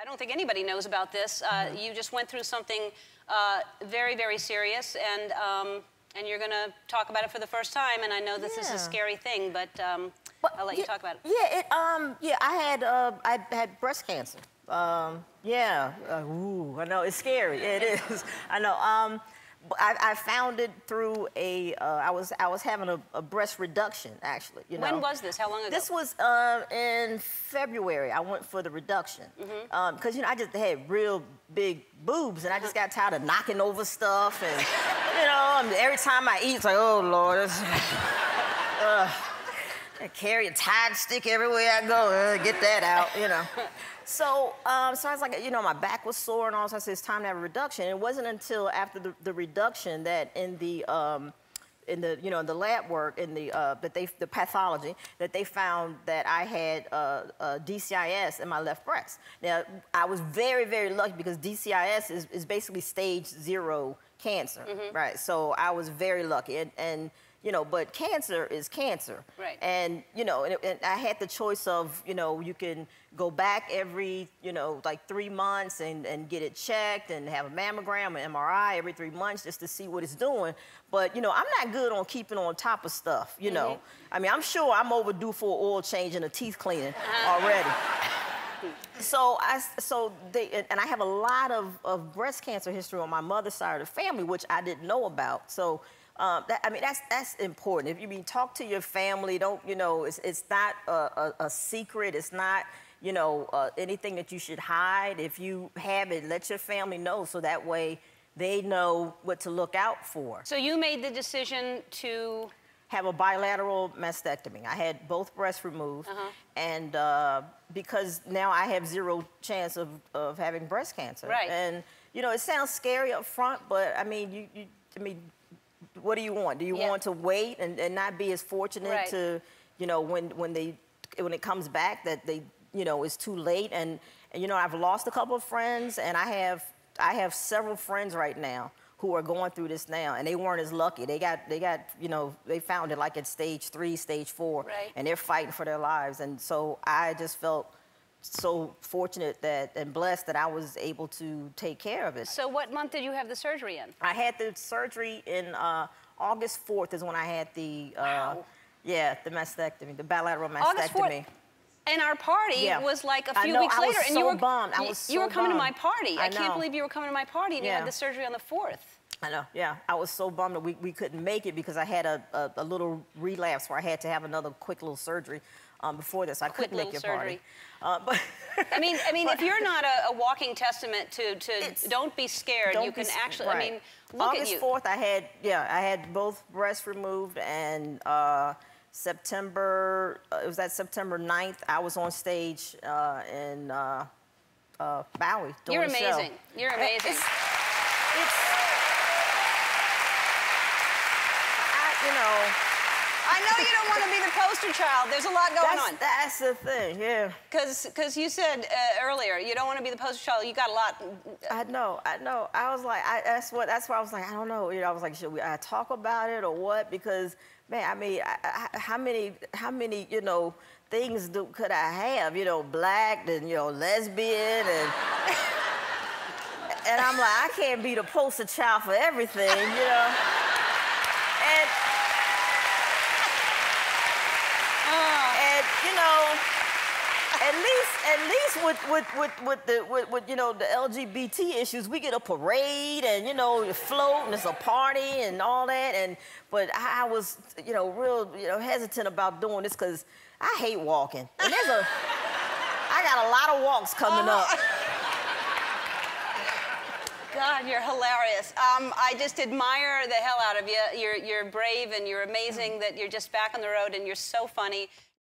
I don't think anybody knows about this. You just went through something very, very serious, and you're going to talk about it for the first time. And I know this is a scary thing, but I'll let you talk about it. Yeah, I had breast cancer. Ooh, I know it's scary. It is. I know. I found it through I was having a breast reduction, actually. You know. When was this? How long ago? This was in February. I went for the reduction because I just had real big boobs, and I just got tired of knocking over stuff, and every time I eat, it's like, oh Lord, I carry a Tide stick everywhere I go. Get that out, So, I was like, my back was sore and all, so I said, it's time to have a reduction. It wasn't until after the reduction that in the lab work, the pathology, that they found that I had DCIS in my left breast. Now, I was very, very lucky because DCIS is basically stage 0 cancer, right? So I was very lucky, but cancer is cancer. Right. And, and I had the choice of, you can go back every, like 3 months and get it checked and have a mammogram, an MRI every 3 months just to see what it's doing. But, I'm not good on keeping on top of stuff, I mean, I'm sure I'm overdue for an oil change and a teeth cleaning already. So I have a lot of breast cancer history on my mother's side of the family, which I didn't know about. So, that's important. If you talk to your family, it's not a secret. It's not, anything that you should hide. If you have it, let your family know so that way they know what to look out for. So you made the decision to have a bilateral mastectomy. I had both breasts removed, and because now I have 0 chance of having breast cancer. Right. And it sounds scary up front, but I mean, what do you want? Do you want to wait and not be as fortunate to, when it comes back that it's too late? And I've lost a couple of friends, and I have several friends right now who are going through this now, and they weren't as lucky. They found it like at stage 3, stage 4, and they're fighting for their lives. And so I just felt so fortunate and blessed that I was able to take care of it. So what month did you have the surgery in? I had the surgery in August 4th is when I had the the mastectomy, the bilateral mastectomy. August 4th. And our party was like a few weeks later. And you were bummed. You were coming to my party. I can't believe you were coming to my party and you had the surgery on the 4th. I know, yeah. I was so bummed that we couldn't make it because I had a little relapse where I had to have another quick little surgery before this. I couldn't make your party. But I mean, if you're not a walking testament to don't be scared, you can actually, I mean, look at you. August 4th, I had both breasts removed, and September, it was that September 9th, I was on stage in Bowie doing You're a show. amazing. You're amazing. I know you don't want to be the poster child. There's a lot going on. That's the thing, yeah. Because you said earlier, you don't want to be the poster child. You got a lot. I know. I was like, that's why I was like, I don't know. I was like, should we talk about it or what? Because, man, I mean, how many things could I have? Black and, lesbian and... And I'm like, I can't be the poster child for everything, And at least with the LGBT issues, we get a parade and you float and it's a party and all that. But I was real hesitant about doing this because I hate walking. And I got a lot of walks coming up. God, you're hilarious. I just admire the hell out of you. You're brave and you're amazing that you're just back on the road and you're so funny.